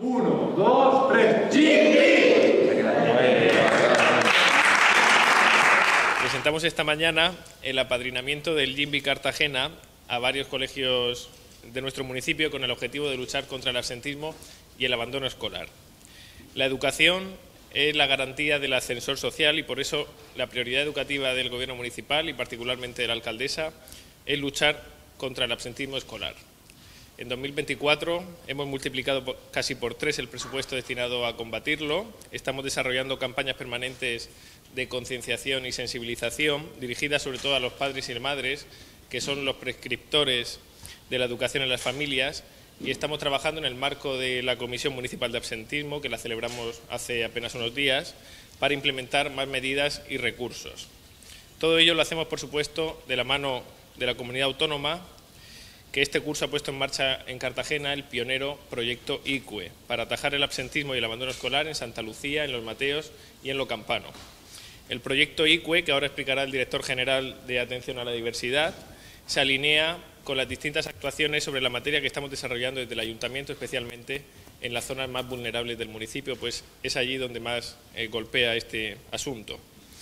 1, 2, 3. ¡Jimbi! Presentamos esta mañana el apadrinamiento del Jimbi Cartagena a varios colegios de nuestro municipio con el objetivo de luchar contra el absentismo y el abandono escolar. La educación es la garantía del ascensor social y por eso la prioridad educativa del Gobierno municipal y particularmente de la alcaldesa es luchar contra el absentismo escolar. En 2024 hemos multiplicado casi por 3 el presupuesto destinado a combatirlo. Estamos desarrollando campañas permanentes de concienciación y sensibilización dirigidas sobre todo a los padres y madres, que son los prescriptores de la educación en las familias, y estamos trabajando en el marco de la Comisión Municipal de Absentismo, que la celebramos hace apenas unos días, para implementar más medidas y recursos. Todo ello lo hacemos, por supuesto, de la mano de la comunidad autónoma, que este curso ha puesto en marcha en Cartagena el pionero proyecto ICUE, para atajar el absentismo y el abandono escolar en Santa Lucía, en Los Mateos y en Lo Campano. El proyecto ICUE, que ahora explicará el director general de Atención a la Diversidad, se alinea con las distintas actuaciones sobre la materia que estamos desarrollando desde el Ayuntamiento, especialmente en las zonas más vulnerables del municipio, pues es allí donde más golpea este asunto.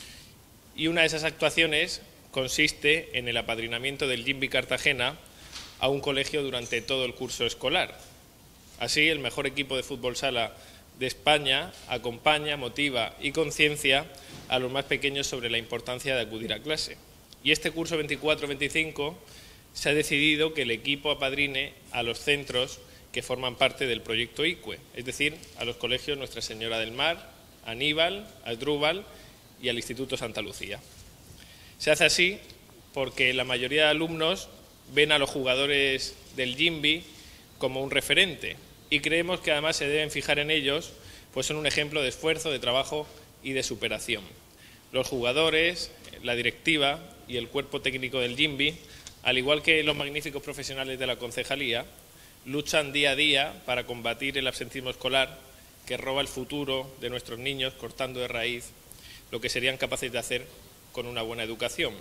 Y una de esas actuaciones consiste en el apadrinamiento del Jimbi Cartagena a un colegio durante todo el curso escolar. Así, el mejor equipo de fútbol sala de España acompaña, motiva y conciencia a los más pequeños sobre la importancia de acudir a clase. Y este curso 24-25 se ha decidido que el equipo apadrine a los centros que forman parte del proyecto ICUE, es decir, a los colegios Nuestra Señora del Mar, Aníbal, Asdrúbal y al Instituto Santa Lucía. Se hace así porque la mayoría de alumnos ven a los jugadores del Jimbi como un referente y creemos que además se deben fijar en ellos, pues son un ejemplo de esfuerzo, de trabajo y de superación. Los jugadores, la directiva y el cuerpo técnico del Jimbi, al igual que los magníficos profesionales de la concejalía, luchan día a día para combatir el absentismo escolar que roba el futuro de nuestros niños, cortando de raíz lo que serían capaces de hacer con una buena educación.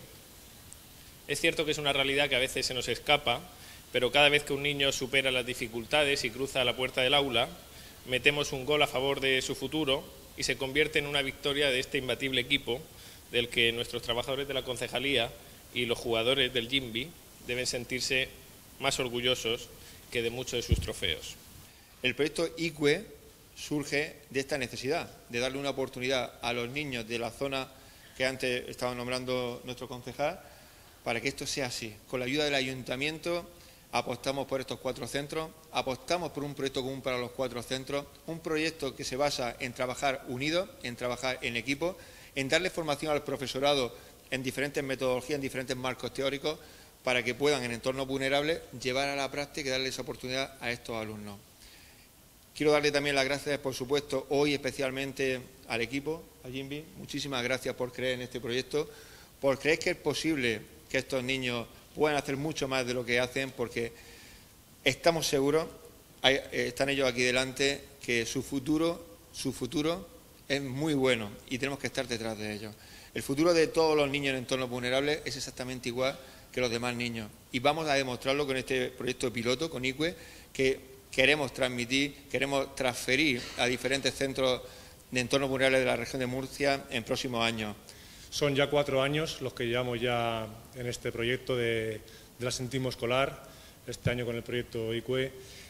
Es cierto que es una realidad que a veces se nos escapa, pero cada vez que un niño supera las dificultades y cruza la puerta del aula, metemos un gol a favor de su futuro y se convierte en una victoria de este imbatible equipo del que nuestros trabajadores de la concejalía y los jugadores del Jimbi deben sentirse más orgullosos que de muchos de sus trofeos. El proyecto ICUE surge de esta necesidad, de darle una oportunidad a los niños de la zona que antes estaba nombrando nuestro concejal, para que esto sea así. Con la ayuda del ayuntamiento apostamos por estos 4 centros, apostamos por un proyecto común para los 4 centros, un proyecto que se basa en trabajar unidos, en trabajar en equipo, en darle formación al profesorado en diferentes metodologías, en diferentes marcos teóricos, para que puedan, en entornos vulnerables, llevar a la práctica y darle esa oportunidad a estos alumnos. Quiero darle también las gracias, por supuesto, hoy especialmente al equipo, a Jimbi. Muchísimas gracias por creer en este proyecto, por creer que es posible que estos niños puedan hacer mucho más de lo que hacen, porque estamos seguros, están ellos aquí delante, que su futuro es muy bueno y tenemos que estar detrás de ellos. El futuro de todos los niños en entornos vulnerables es exactamente igual que los demás niños. Y vamos a demostrarlo con este proyecto piloto, con ICUE, que queremos transmitir, queremos transferir a diferentes centros de entornos vulnerables de la región de Murcia en próximos años. Son ya 4 años los que llevamos ya en este proyecto del absentismo escolar, este año con el proyecto ICUE.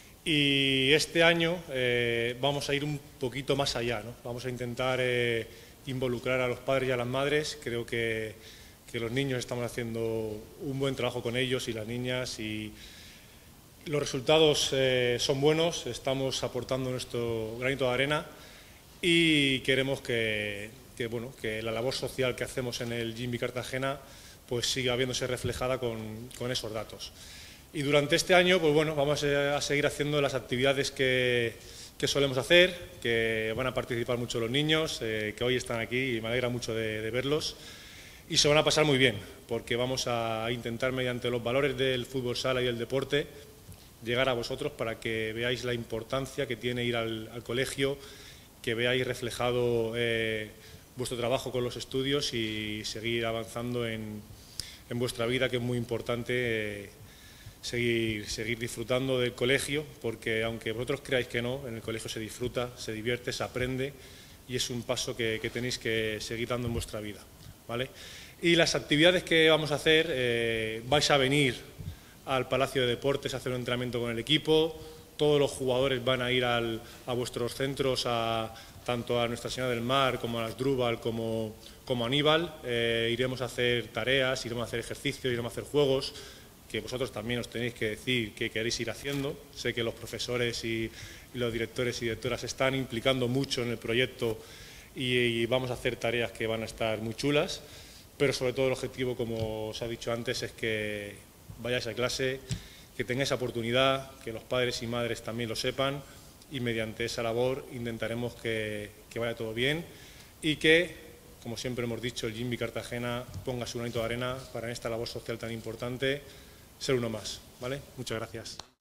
Y este año vamos a ir un poquito más allá, ¿no? Vamos a intentar involucrar a los padres y a las madres. Creo que los niños estamos haciendo un buen trabajo con ellos y las niñas, y los resultados son buenos, estamos aportando nuestro granito de arena y queremos que la labor social que hacemos en el Jimbi Cartagena pues siga viéndose reflejada con esos datos. Y durante este año pues vamos a seguir haciendo las actividades que solemos hacer, que van a participar mucho los niños, que hoy están aquí y me alegra mucho de verlos. Y se van a pasar muy bien, porque vamos a intentar, mediante los valores del fútbol sala y el deporte, llegar a vosotros para que veáis la importancia que tiene ir al colegio, que veáis reflejado vuestro trabajo con los estudios y seguir avanzando en vuestra vida, que es muy importante seguir disfrutando del colegio, porque aunque vosotros creáis que no, en el colegio se disfruta, se divierte, se aprende y es un paso que tenéis que seguir dando en vuestra vida, ¿vale? Y las actividades que vamos a hacer, vais a venir al Palacio de Deportes a hacer un entrenamiento con el equipo, todos los jugadores van a ir a vuestros centros, tanto a Nuestra Señora del Mar como a Asdrúbal como a Aníbal, iremos a hacer tareas, iremos a hacer ejercicios, iremos a hacer juegos, que vosotros también os tenéis que decir qué queréis ir haciendo. Sé que los profesores y los directores y directoras se están implicando mucho en el proyecto y vamos a hacer tareas que van a estar muy chulas, pero sobre todo el objetivo, como os he dicho antes, es que vayáis a clase, que tengáis oportunidad, que los padres y madres también lo sepan y mediante esa labor intentaremos que vaya todo bien y que, como siempre hemos dicho, el Gimbi Cartagena ponga su granito de arena para en esta labor social tan importante ser uno más, ¿vale? Muchas gracias.